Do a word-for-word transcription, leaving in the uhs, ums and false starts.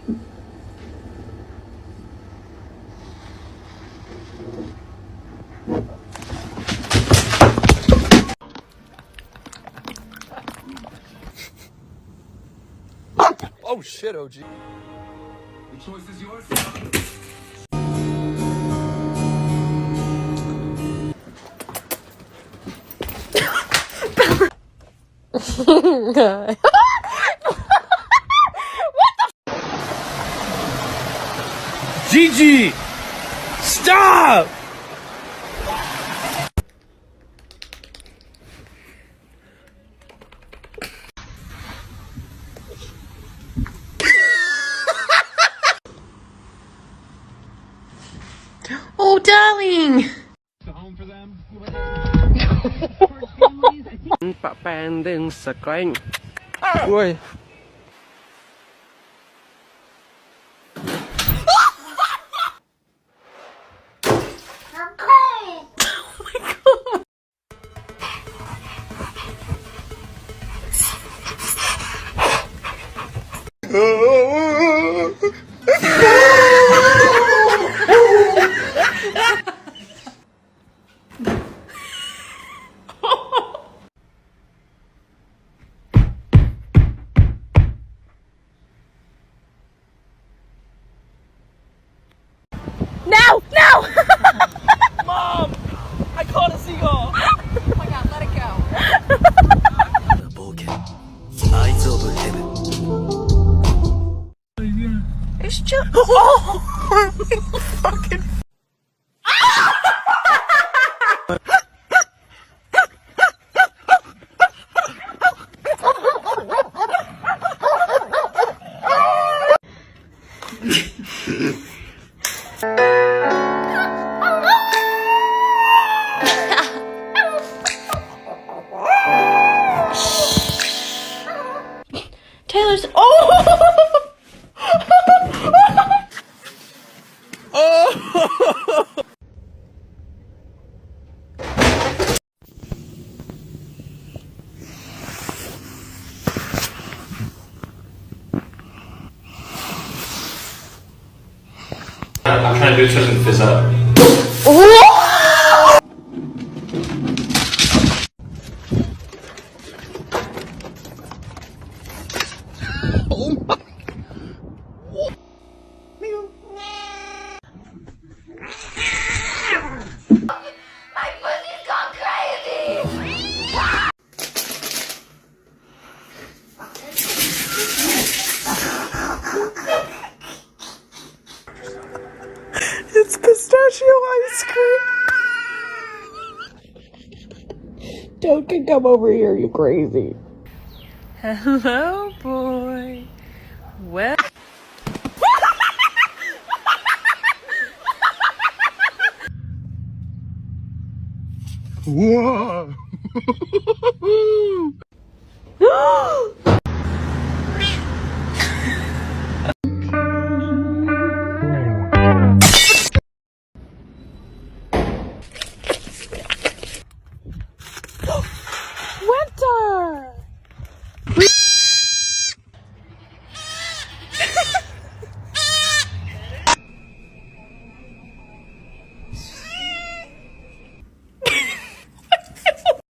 Oh shit, O G. The choice is yours. God. Gigi! Stop! Oh, darling! Papandeng sekarang. Woi. No! No! Mom! I caught a seagull! Oh my god, let it go. It's just. Oh! Fucking. Taylor's. Oh! Oh! I'm trying to do it so it doesn't fizz up. Oh my. My pussy's gone crazy! It's pistachio ice cream. Don't can come over here, you crazy. Hello, boy. Well. Whoa! Winter!